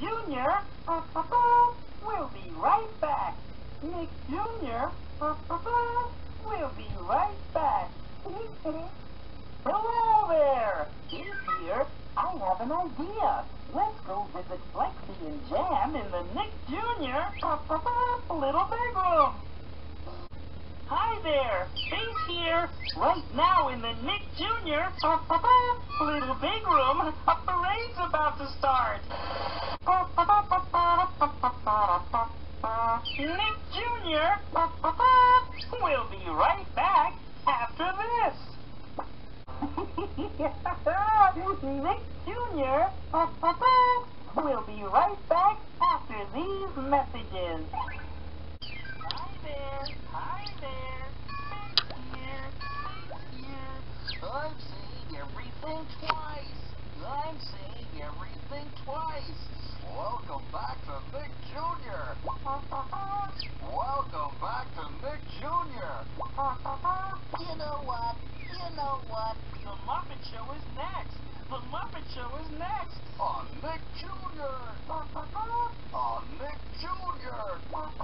Jr. We'll be right back. Nick Jr. We'll be right back. Hello there. He's here. I have an idea. Let's go visit Flexi and Jam in the Nick Jr. Little Big Room. Hi there, Face here. Right now in the Nick Jr. Little Big Room, a parade's about to start. Nick Jr. We'll be right back after this. Nick Jr. We'll be right back after these messages. Hi there, hi there, Face here. I'm saying everything twice. I'm saying everything twice. Welcome back to Nick Jr. Welcome back to Nick Jr. You know what? You know what? The Muppet Show is next. The Muppet Show is next. On Nick Jr. On Nick Jr.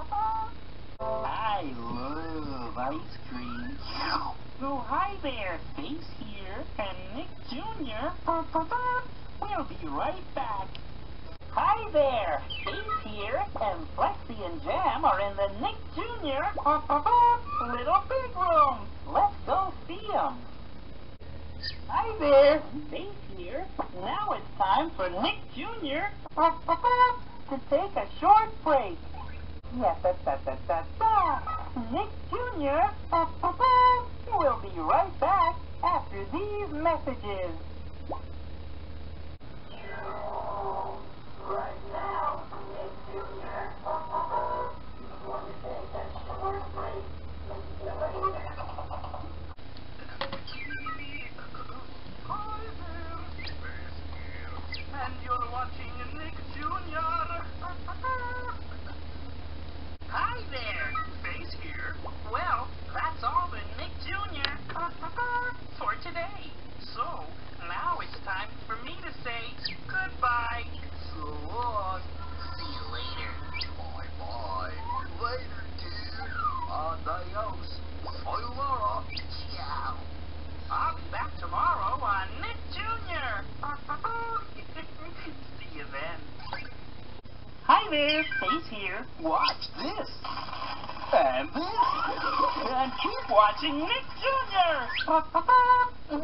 I love ice cream. Oh, hi there. Face here. And Nick Jr. We'll be right back. Hi there. Face here. And Flexi and Jam are in the Nick Jr. Little Big Room. Let's go see them. Hi there. Face here. Now it's time for Nick Jr. to take a short break. Yes, Nick Jr. We'll be right back after these messages. Right now, Nick Jr. Want to take a short break. Hi there, and you're watching Nick Jr. Hi there, Face here. Well, that's all the Nick Jr. for today. So, now it's time for me to say goodbye. So long. See you later. Bye-bye. Later, dude. Adios. Sayonara. Ciao. I'll be back tomorrow on Nick Jr. See you then. Hi there, Face here. Watch this. And this. And keep watching Nick Jr.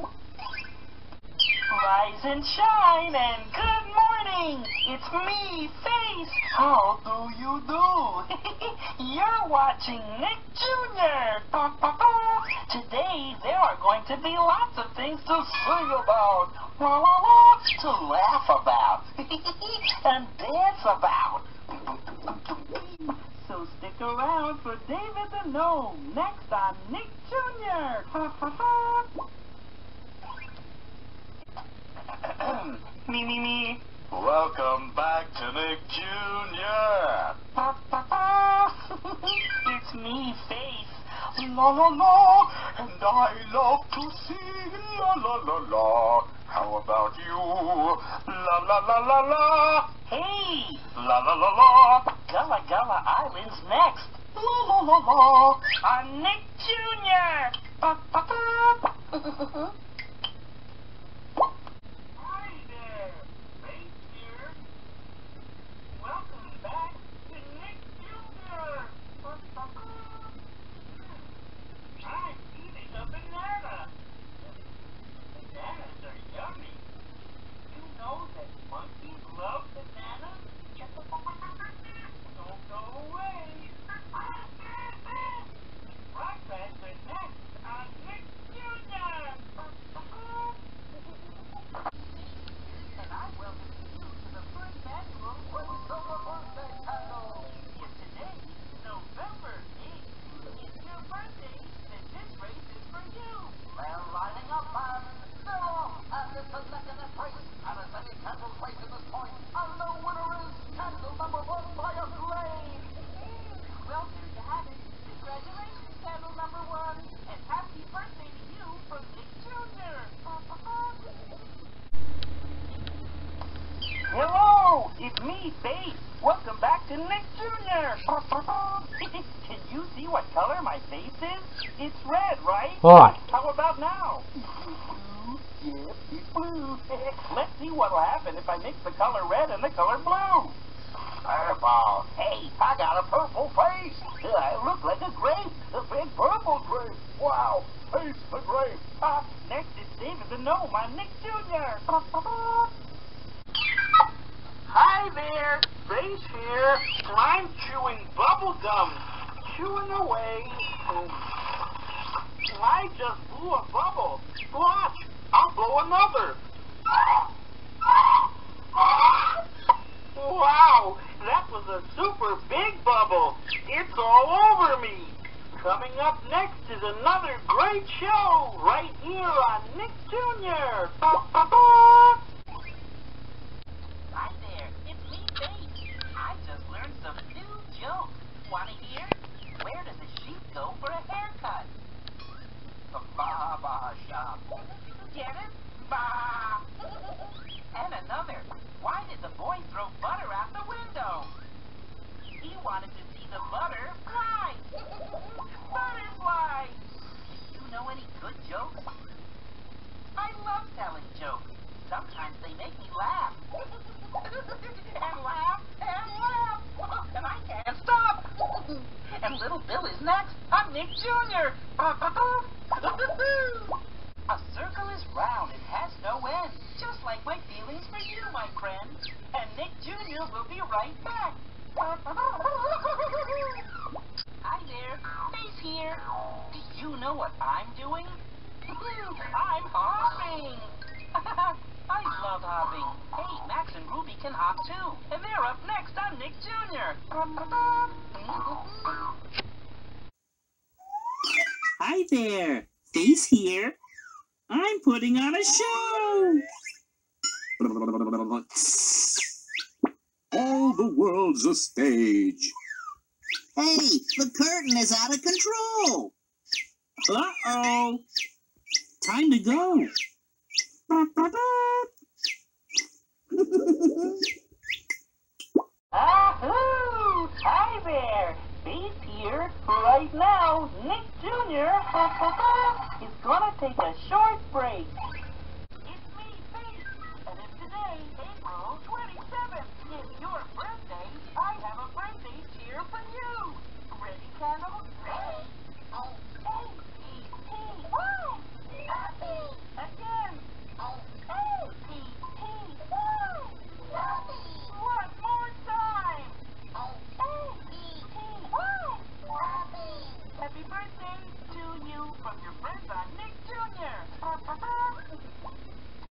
Rise and shine and good morning. It's me, Face. How do you do? You're watching Nick Jr. Today there are going to be lots of things to sing about, to laugh about, and dance about. So stick around for David the Gnome next on Nick Jr. Me. Welcome back to Nick Jr. It's me, Face. La la la, and I love to sing la la la la. How about you? La la la la la. Hey, la la la la. Gullah Gullah Island's next. La la la la. On Nick Jr. Hi there, Face here. Welcome back to Nick Jr. I'm eating a banana. Bananas are yummy. You know that monkeys love bananas? Don't go away. Right back to next on Nick Jr. Hello, it's me, Face. Welcome back to Nick Jr. Can you see what color my face is? It's red, right? Right. How about now? Blue? Yes, it's blue. Let's see what'll happen if I mix the color red and the color blue. Purple. Hey, I got a purple face. I look like a grape, a big purple grape. Wow, Face the grape. Next is David the Gnome. I'm Nick Jr. Hi there, Face here. I'm chewing bubble gum. Chewing away. I just blew a bubble. Watch, I'll blow another. Wow, that was a super big bubble. It's all over me. Coming up next is another great show right here on Nick Jr. Hi there, it's me, Face. I just learned some new jokes. Wanna hear? Where does a sheep go for a haircut? A barber shop. Get it? Bah! And another. Why did the boy throw butter out the window? He wanted to see the butter fly. Butterfly! Do you know any good jokes? I love telling jokes. Sometimes they make me laugh. And laugh, and laugh. And I can't stop. And Little Bill is next. I'm Nick Jr. A circle is round and has no end. Just like my feelings for you, my friend. And Nick Jr. will be right back. Hi there, Face here. Do you know what I'm doing? I'm hopping. I love hopping. Hey, Max and Ruby can hop too. And they're up next on Nick Jr. Hi there, Face here. I'm putting on a show. All the world's a stage. Hey, the curtain is out of control. Uh-oh. Time to go. Ahoo! Hi there. Face here. Right now, Nick Jr. is gonna take a short break. It's me, Face. And if today, April 27th, is your birthday, I have a birthday cheer for you. Ready, Candle? Ready. Oh, A-P-P-Y. Happy. Again. Oh, A-P-P-Y. Happy. One more time. Oh, A-P-P-Y. Happy. Happy birthday to you from your friends on